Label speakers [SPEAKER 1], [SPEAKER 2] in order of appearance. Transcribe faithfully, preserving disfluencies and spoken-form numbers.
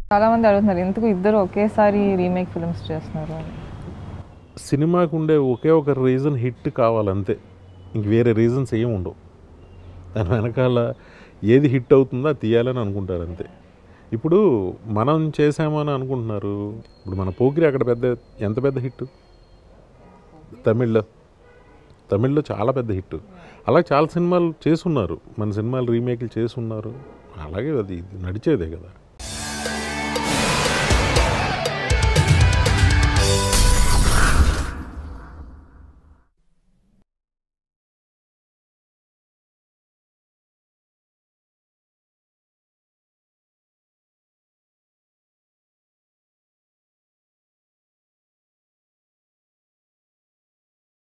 [SPEAKER 1] చాలామంది అడుగుతున్నారు ఎందుకు ఇద్దరు ఒకేసారి రీమేక్ ఫిల్మ్స్ చేస్తున్నారు అని.
[SPEAKER 2] సినిమాకు ఉండే ఒకే ఒక రీజన్ హిట్ కావాలంతే, ఇంక వేరే రీజన్స్ ఏమి ఉండవు. దాని వెనకాల ఏది హిట్ అవుతుందో అది తీయాలని అనుకుంటారు అంతే. ఇప్పుడు మనం చేసామని అనుకుంటున్నారు. ఇప్పుడు మన పోకిరి అక్కడ పెద్ద ఎంత పెద్ద హిట్, తమిళ్లో తమిళ్లో చాలా పెద్ద హిట్. అలాగే చాలా సినిమాలు చేసున్నారు, మన సినిమాలు రీమేక్లు చేసున్నారు. అలాగే అది నడిచేదే కదా.